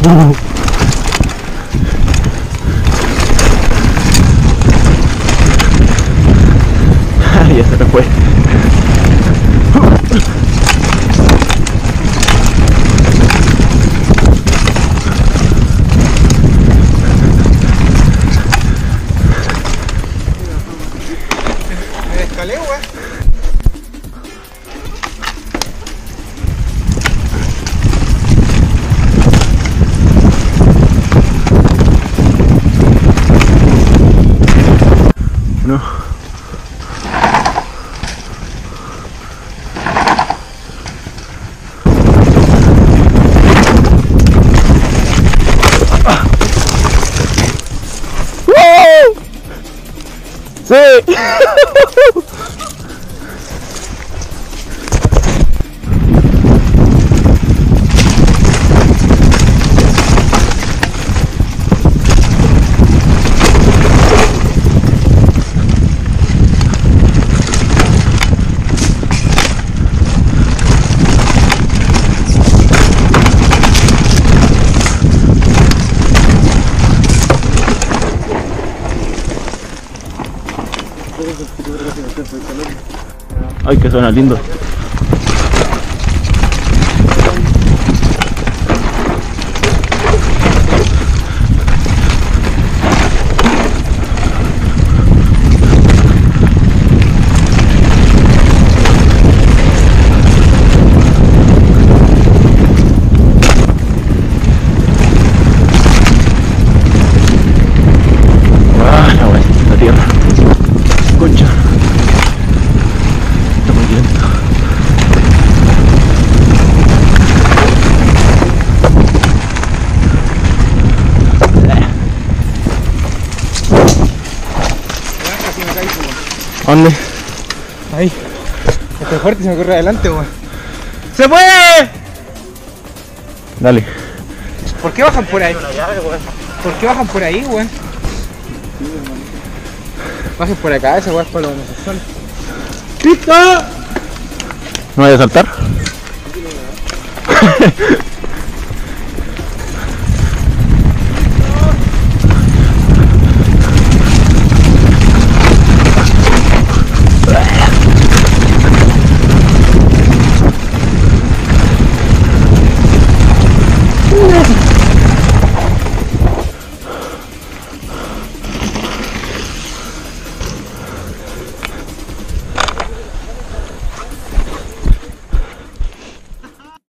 Ya se me fue. Me escalé, weón. No. Sí. Ay, que suena lindo. Ah, la wea, la tierra. Concha. Está muy lento. Casi me caí, weón. ¿Dónde? Ahí. Estoy fuerte y se me corre adelante, weón. ¡Se puede! Dale. ¿Por qué bajan por ahí? ¿Por qué bajan por ahí, weón? Bajen por acá, ese weón es para los homosexuales. ¡Listo! ¿No vaya a saltar?